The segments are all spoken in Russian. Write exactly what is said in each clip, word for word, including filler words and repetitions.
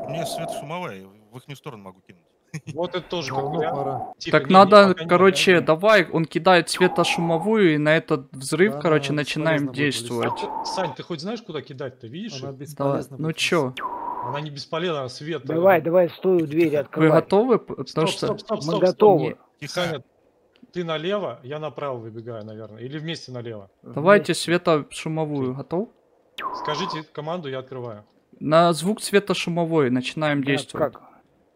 У меня свет шумовая, в ихнюю сторону могу кинуть. Вот это тоже как Давно вариант. пора. Тихо, Так не, не, надо, пока не, короче, подожди. давай, он кидает светошумовую, и на этот взрыв, Да, короче, она начинаем бесполезно будет действовать. вылезать. Ты- Сань, ты хоть знаешь, куда кидать-то? Видишь Она их? Давай, бесполезна ну будет чё, висеть. Она не бесполезна, она свет. Давай, э, давай, стой у двери, вы открывай. готовы? П- Потому Стоп, что... стоп, стоп, Мы стоп, стоп. готовы. Не, Тихо. Саня, ты налево, я направо выбегаю, наверное. Или вместе налево. Давайте Вместе. светошумовую, Окей. готов? Скажите команду, я открываю. На звук светошумовой начинаем Да, действовать. как?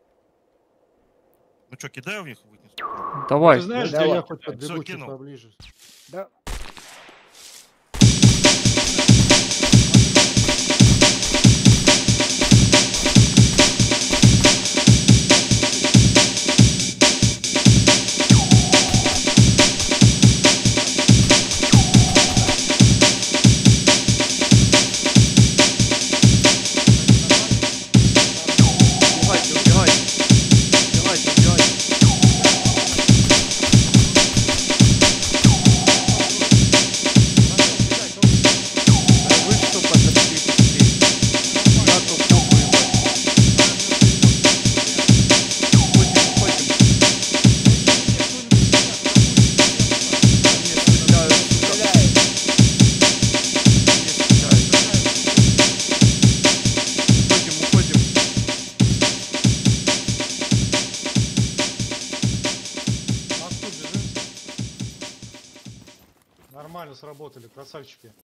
Ну что, кидаю в них в ихнюю сторону? Давай. Ты знаешь, Подожди, где я я хоть кидаю? подбегу чуть кинул. поближе. Да. Убегайте, убегайте. Убегайте, убегайте. Да вы что, подошли быстрее? Я тут похуй, ебать. Уходим, уходим. Мне стреляют, сука. Мне стреляют. Уходим, уходим. Мосту бежим. Нормально сработали, красавчики.